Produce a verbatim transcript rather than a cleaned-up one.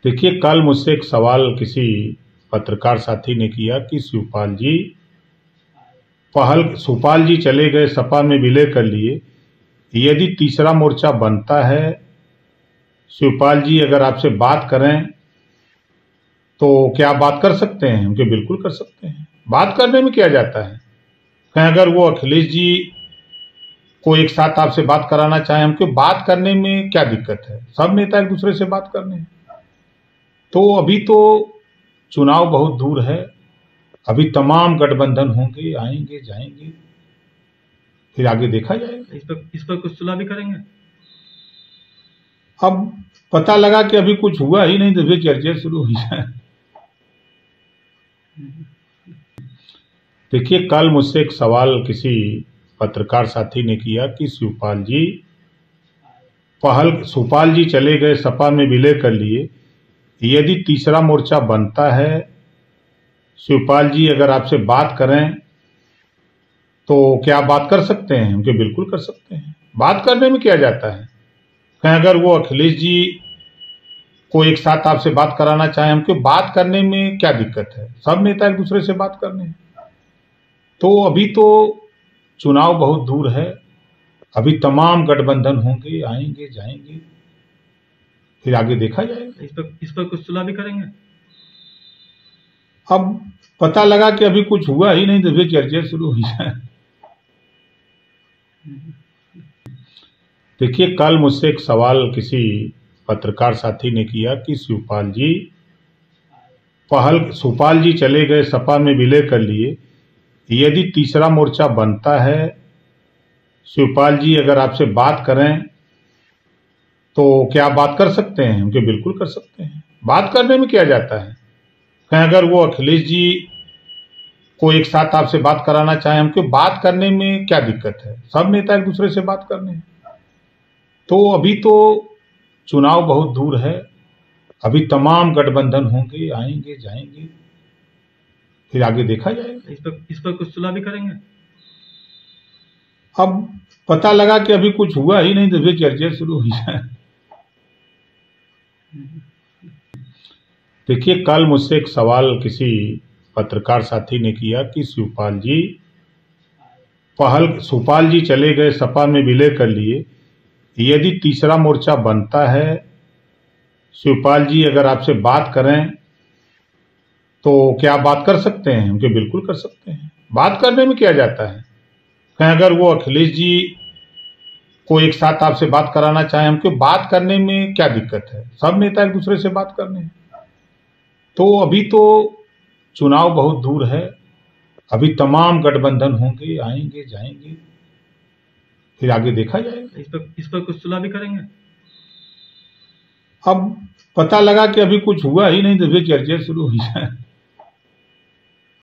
देखिए, कल मुझसे एक सवाल किसी पत्रकार साथी ने किया कि शिवपाल जी पहल शिवपाल जी चले गए, सपा में विलय कर लिए, यदि तीसरा मोर्चा बनता है, शिवपाल जी अगर आपसे बात करें तो क्या आप बात कर सकते हैं? उनके बिल्कुल कर सकते हैं। बात करने में क्या जाता है? कहीं अगर वो अखिलेश जी को एक साथ आपसे बात कराना चाहें, हमको बात करने में क्या दिक्कत है? सब नेता एक दूसरे से बात करने हैं। तो अभी तो चुनाव बहुत दूर है, अभी तमाम गठबंधन होंगे, आएंगे जाएंगे, फिर आगे देखा जाएगा। इस पर इस पर कुछ सुलह भी करेंगे। अब पता लगा कि अभी कुछ हुआ ही नहीं तो फिर चर्चा शुरू हो जाए। देखिए, कल मुझसे एक सवाल किसी पत्रकार साथी ने किया कि शिवपाल जी पहल शिवपाल जी चले गए, सपा में विलय कर लिए, यदि तीसरा मोर्चा बनता है, शिवपाल जी अगर आपसे बात करें तो क्या आप बात कर सकते हैं? उनके बिल्कुल कर सकते हैं। बात करने में क्या जाता है? कहीं अगर वो अखिलेश जी को एक साथ आपसे बात कराना चाहें, हमको बात करने में क्या दिक्कत है? सब नेता एक दूसरे से बात करने हैं। तो अभी तो चुनाव बहुत दूर है, अभी तमाम गठबंधन होंगे, आएंगे जाएंगे, फिर आगे देखा जाएगा। इस पर इस पर कुछ सुलह भी करेंगे। अब पता लगा कि अभी कुछ हुआ ही नहीं तो फिर चर्चा शुरू हो जाए। देखिए, कल मुझसे एक सवाल किसी पत्रकार साथी ने किया कि शिवपाल जी पहल शिवपाल जी चले गए, सपा में विलय कर लिए, यदि तीसरा मोर्चा बनता है, शिवपाल जी अगर आपसे बात करें तो क्या आप बात कर सकते हैं? उनके बिल्कुल कर सकते हैं। बात करने में क्या जाता है? कहीं अगर वो अखिलेश जी को एक साथ आपसे बात कराना चाहें, हमको बात करने में क्या दिक्कत है? सब नेता एक दूसरे से बात करने हैं। तो अभी तो चुनाव बहुत दूर है, अभी तमाम गठबंधन होंगे, आएंगे जाएंगे, फिर आगे देखा जाएगा। इस पर इस पर कुछ सुलह भी करेंगे। अब पता लगा कि अभी कुछ हुआ ही नहीं तो फिर चर्चा शुरू हो जाए। देखिए, कल मुझसे एक सवाल किसी पत्रकार साथी ने किया कि शिवपाल जी पहल शिवपाल जी चले गए, सपा में विलय कर लिए, यदि तीसरा मोर्चा बनता है, शिवपाल जी अगर आपसे बात करें तो क्या आप बात कर सकते हैं? उनके बिल्कुल कर सकते हैं। बात करने में क्या जाता है? कहीं अगर वो अखिलेश जी को एक साथ आपसे बात कराना चाहें, हमको बात करने में क्या दिक्कत है? सब नेता एक दूसरे से बात करने हैं। तो अभी तो चुनाव बहुत दूर है, अभी तमाम गठबंधन होंगे, आएंगे जाएंगे, फिर आगे देखा जाएगा। इस पर इस पर कुछ सुलह भी करेंगे। अब पता लगा कि अभी कुछ हुआ ही नहीं तो फिर चर्चा शुरू हो जाए।